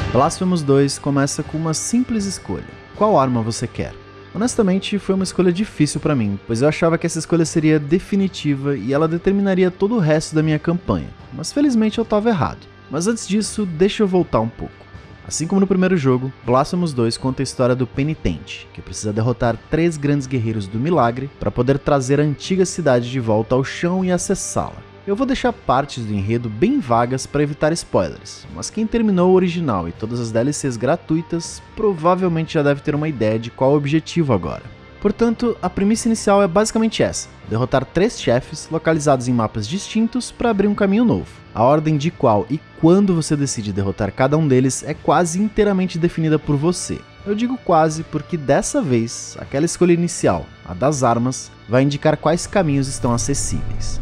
Blasphemous 2 começa com uma simples escolha: qual arma você quer? Honestamente, foi uma escolha difícil pra mim, pois eu achava que essa escolha seria definitiva e ela determinaria todo o resto da minha campanha, mas felizmente eu estava errado. Mas antes disso, deixa eu voltar um pouco. Assim como no primeiro jogo, Blasphemous 2 conta a história do Penitente, que precisa derrotar 3 grandes guerreiros do Milagre para poder trazer a antiga cidade de volta ao chão e acessá-la. Eu vou deixar partes do enredo bem vagas para evitar spoilers, mas quem terminou o original e todas as DLCs gratuitas provavelmente já deve ter uma ideia de qual é o objetivo agora. Portanto, a premissa inicial é basicamente essa: derrotar 3 chefes localizados em mapas distintos para abrir um caminho novo. A ordem de qual e quando você decide derrotar cada um deles é quase inteiramente definida por você. Eu digo quase porque dessa vez, aquela escolha inicial, a das armas, vai indicar quais caminhos estão acessíveis.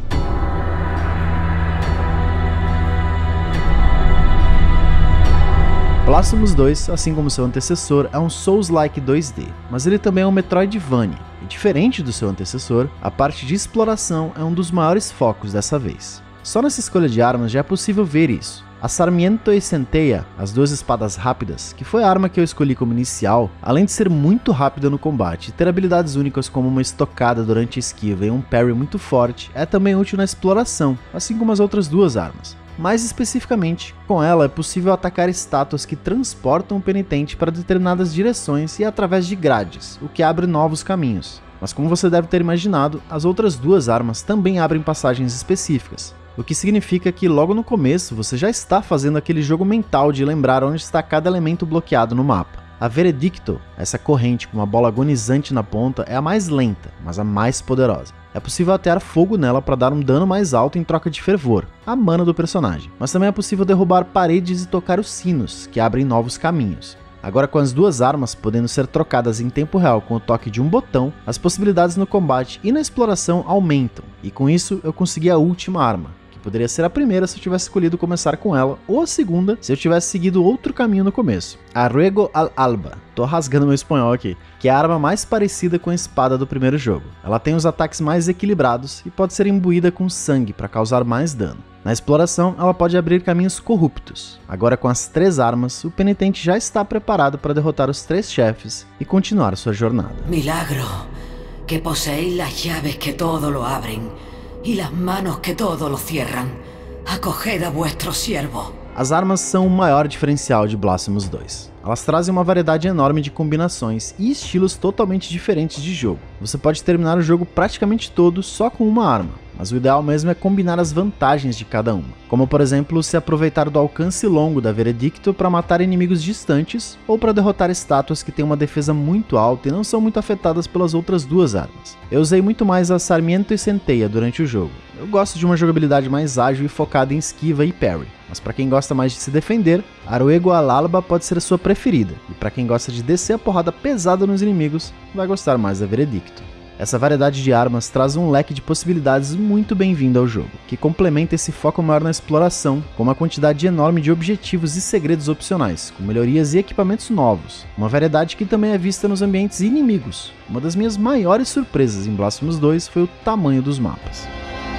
Blasphemous 2, assim como seu antecessor, é um Souls-like 2D, mas ele também é um Metroidvania, e diferente do seu antecessor, a parte de exploração é um dos maiores focos dessa vez. Só nessa escolha de armas já é possível ver isso. A Sarmiento e Centella, as 2 espadas rápidas, que foi a arma que eu escolhi como inicial, além de ser muito rápida no combate e ter habilidades únicas como uma estocada durante a esquiva e um parry muito forte, é também útil na exploração, assim como as outras 2 armas. Mais especificamente, com ela é possível atacar estátuas que transportam o penitente para determinadas direções e através de grades, o que abre novos caminhos. Mas como você deve ter imaginado, as outras 2 armas também abrem passagens específicas, o que significa que logo no começo você já está fazendo aquele jogo mental de lembrar onde está cada elemento bloqueado no mapa. A Veredicto, essa corrente com uma bola agonizante na ponta, é a mais lenta, mas a mais poderosa. É possível atear fogo nela para dar um dano mais alto em troca de fervor, a mana do personagem. Mas também é possível derrubar paredes e tocar os sinos, que abrem novos caminhos. Agora, com as 2 armas podendo ser trocadas em tempo real com o toque de um botão, as possibilidades no combate e na exploração aumentam. E com isso eu consegui a última arma, que poderia ser a primeira se eu tivesse escolhido começar com ela, ou a segunda se eu tivesse seguido outro caminho no começo. A Ruego al Alba, tô rasgando meu espanhol aqui, que é a arma mais parecida com a espada do primeiro jogo. Ela tem os ataques mais equilibrados e pode ser imbuída com sangue para causar mais dano. Na exploração, ela pode abrir caminhos corruptos. Agora, com as 3 armas, o penitente já está preparado para derrotar os 3 chefes e continuar sua jornada. Milagro, que poseéis las llaves que todo lo abren y las manos que todo lo cierran. Acoged a vuestro siervo. As armas são o maior diferencial de Blasphemous 2. Elas trazem uma variedade enorme de combinações e estilos totalmente diferentes de jogo. Você pode terminar o jogo praticamente todo só com uma arma, mas o ideal mesmo é combinar as vantagens de cada uma, como por exemplo se aproveitar do alcance longo da Veredicto para matar inimigos distantes ou para derrotar estátuas que têm uma defesa muito alta e não são muito afetadas pelas outras 2 armas. Eu usei muito mais a Sarmiento e Centella durante o jogo. Eu gosto de uma jogabilidade mais ágil e focada em esquiva e parry, mas para quem gosta mais de se defender, a Ruego al Alba pode ser a sua preferida, e para quem gosta de descer a porrada pesada nos inimigos, vai gostar mais da Veredicto. Essa variedade de armas traz um leque de possibilidades muito bem-vindo ao jogo, que complementa esse foco maior na exploração, com uma quantidade enorme de objetivos e segredos opcionais, com melhorias e equipamentos novos, uma variedade que também é vista nos ambientes inimigos. Uma das minhas maiores surpresas em Blasphemous 2 foi o tamanho dos mapas.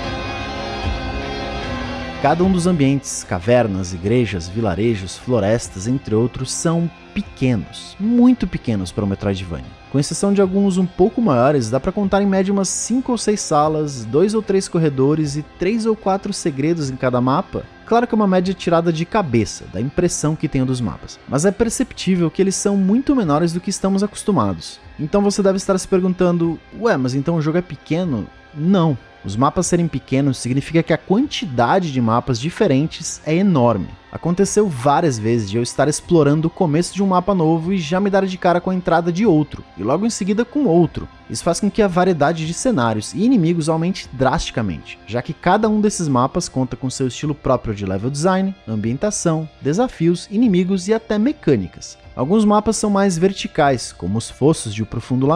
Cada um dos ambientes, cavernas, igrejas, vilarejos, florestas, entre outros, são pequenos, muito pequenos para o Metroidvania. Com exceção de alguns um pouco maiores, dá para contar em média umas 5 ou 6 salas, 2 ou 3 corredores e 3 ou 4 segredos em cada mapa. Claro que é uma média tirada de cabeça, da impressão que tenho dos mapas, mas é perceptível que eles são muito menores do que estamos acostumados. Então você deve estar se perguntando, ué, mas então o jogo é pequeno? Não. Os mapas serem pequenos significa que a quantidade de mapas diferentes é enorme. Aconteceu várias vezes de eu estar explorando o começo de um mapa novo e já me dar de cara com a entrada de outro, e logo em seguida com outro. Isso faz com que a variedade de cenários e inimigos aumente drasticamente, já que cada um desses mapas conta com seu estilo próprio de level design, ambientação, desafios, inimigos e até mecânicas. Alguns mapas são mais verticais, como os Fossos de O Profundo Lamento,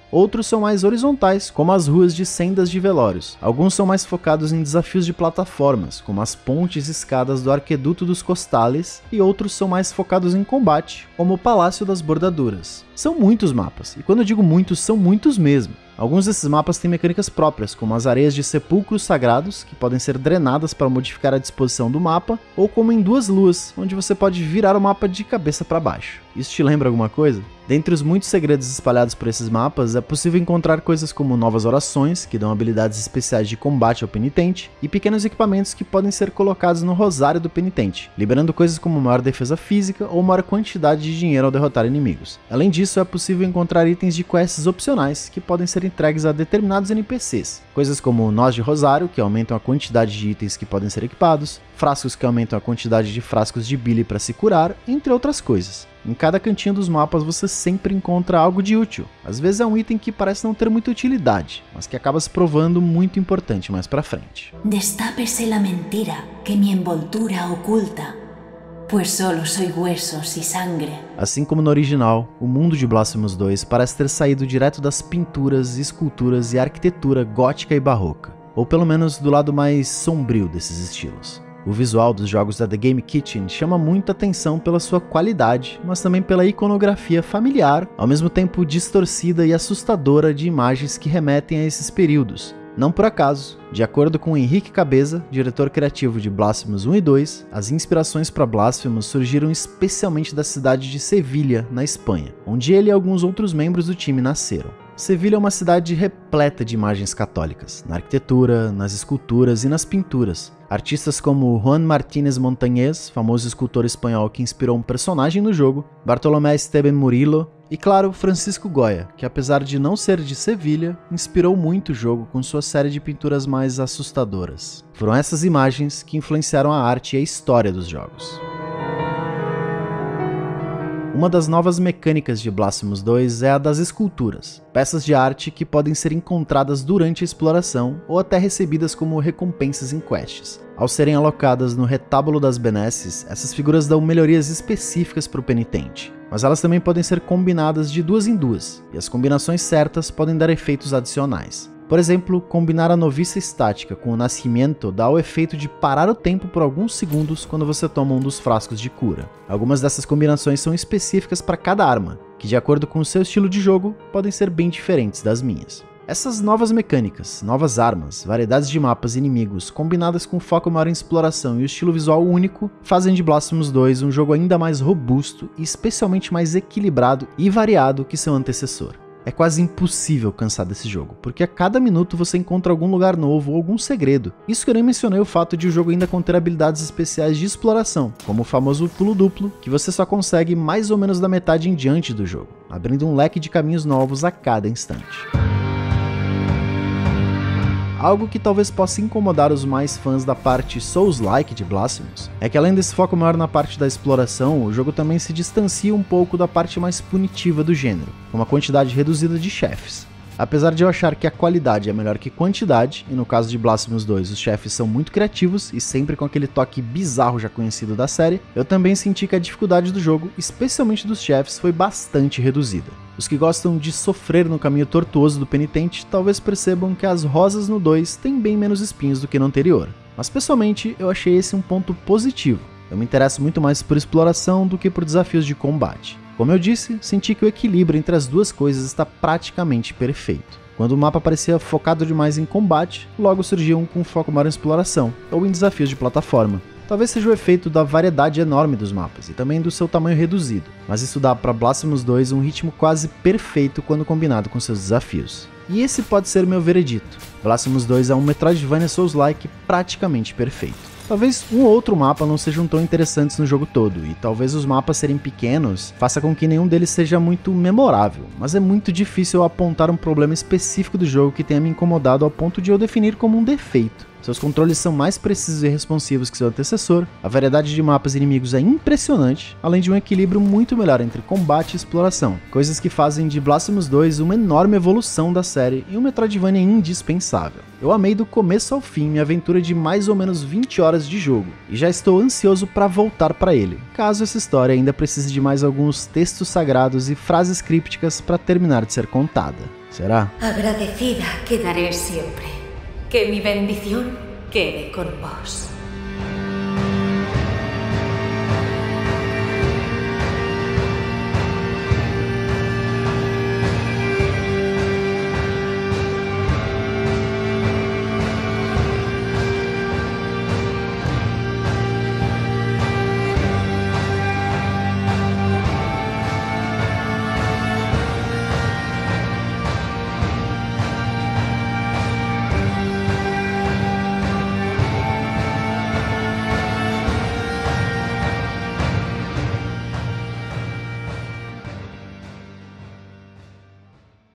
Outros são mais horizontais, como as ruas de Sendas de Velórios. Alguns são mais focados em desafios de plataformas, como as pontes e escadas do Arqueduto dos Costales, e outros são mais focados em combate, como o Palácio das Bordaduras. São muitos mapas, e quando eu digo muitos, são muitos mesmo. Alguns desses mapas têm mecânicas próprias, como as areias de sepulcros sagrados, que podem ser drenadas para modificar a disposição do mapa, ou como em Duas Luas, onde você pode virar o mapa de cabeça para baixo. Isso te lembra alguma coisa? Dentre os muitos segredos espalhados por esses mapas, é possível encontrar coisas como novas orações, que dão habilidades especiais de combate ao penitente, e pequenos equipamentos que podem ser colocados no rosário do penitente, liberando coisas como maior defesa física ou maior quantidade de dinheiro ao derrotar inimigos. Além disso, é possível encontrar itens de quests opcionais, que podem ser entregues a determinados NPCs, coisas como nós de rosário, que aumentam a quantidade de itens que podem ser equipados, frascos que aumentam a quantidade de frascos de bile para se curar, entre outras coisas. Em cada cantinho dos mapas você sempre encontra algo de útil. Às vezes é um item que parece não ter muita utilidade, mas que acaba se provando muito importante mais pra frente. Destápese la mentira que mi envoltura oculta, pues solo soy huesos y sangre. Assim como no original, o mundo de Blasphemous 2 parece ter saído direto das pinturas, esculturas e arquitetura gótica e barroca, ou pelo menos do lado mais sombrio desses estilos. O visual dos jogos da The Game Kitchen chama muita atenção pela sua qualidade, mas também pela iconografia familiar, ao mesmo tempo distorcida e assustadora de imagens que remetem a esses períodos. Não por acaso, de acordo com Henrique Cabeza, diretor criativo de Blasphemous 1 e 2, as inspirações para Blasphemous surgiram especialmente da cidade de Sevilha, na Espanha, onde ele e alguns outros membros do time nasceram. Sevilha é uma cidade repleta de imagens católicas, na arquitetura, nas esculturas e nas pinturas. Artistas como Juan Martínez Montañez, famoso escultor espanhol que inspirou um personagem no jogo, Bartolomé Esteban Murillo e, claro, Francisco Goya, que apesar de não ser de Sevilha, inspirou muito o jogo com sua série de pinturas mais assustadoras. Foram essas imagens que influenciaram a arte e a história dos jogos. Uma das novas mecânicas de Blasphemous 2 é a das esculturas, peças de arte que podem ser encontradas durante a exploração ou até recebidas como recompensas em quests. Ao serem alocadas no retábulo das benesses, essas figuras dão melhorias específicas para o penitente, mas elas também podem ser combinadas de duas em duas, e as combinações certas podem dar efeitos adicionais. Por exemplo, combinar a noviça estática com o nascimento dá o efeito de parar o tempo por alguns segundos quando você toma um dos frascos de cura. Algumas dessas combinações são específicas para cada arma, que de acordo com o seu estilo de jogo, podem ser bem diferentes das minhas. Essas novas mecânicas, novas armas, variedades de mapas e inimigos, combinadas com foco maior em exploração e o estilo visual único, fazem de Blasphemous 2 um jogo ainda mais robusto e especialmente mais equilibrado e variado que seu antecessor. É quase impossível cansar desse jogo, porque a cada minuto você encontra algum lugar novo ou algum segredo. Isso que eu nem mencionei o fato de o jogo ainda conter habilidades especiais de exploração, como o famoso pulo duplo, que você só consegue mais ou menos da metade em diante do jogo, abrindo um leque de caminhos novos a cada instante. Algo que talvez possa incomodar os mais fãs da parte Souls-like de Blasphemous é que além desse foco maior na parte da exploração, o jogo também se distancia um pouco da parte mais punitiva do gênero, com uma quantidade reduzida de chefes. Apesar de eu achar que a qualidade é melhor que quantidade, e no caso de Blasphemous 2 os chefes são muito criativos e sempre com aquele toque bizarro já conhecido da série, eu também senti que a dificuldade do jogo, especialmente dos chefes, foi bastante reduzida. Os que gostam de sofrer no caminho tortuoso do penitente talvez percebam que as rosas no 2 têm bem menos espinhos do que no anterior, mas pessoalmente eu achei esse um ponto positivo. Eu me interesso muito mais por exploração do que por desafios de combate. Como eu disse, senti que o equilíbrio entre as duas coisas está praticamente perfeito. Quando o mapa parecia focado demais em combate, logo surgia um com foco maior em exploração, ou em desafios de plataforma. Talvez seja o efeito da variedade enorme dos mapas, e também do seu tamanho reduzido, mas isso dá para Blasphemous 2 um ritmo quase perfeito quando combinado com seus desafios. E esse pode ser meu veredito. Blasphemous 2 é um Metroidvania Souls-like praticamente perfeito. Talvez um ou outro mapa não sejam tão interessantes no jogo todo, e talvez os mapas serem pequenos faça com que nenhum deles seja muito memorável, mas é muito difícil apontar um problema específico do jogo que tenha me incomodado ao ponto de eu definir como um defeito. Seus controles são mais precisos e responsivos que seu antecessor, a variedade de mapas e inimigos é impressionante, além de um equilíbrio muito melhor entre combate e exploração, coisas que fazem de Blasphemous 2 uma enorme evolução da série e um Metroidvania indispensável. Eu amei do começo ao fim minha aventura de mais ou menos 20 horas de jogo, e já estou ansioso para voltar para ele, caso essa história ainda precise de mais alguns textos sagrados e frases crípticas para terminar de ser contada. Será? Agradecida quedaré siempre. Que mi bendición quede con vos.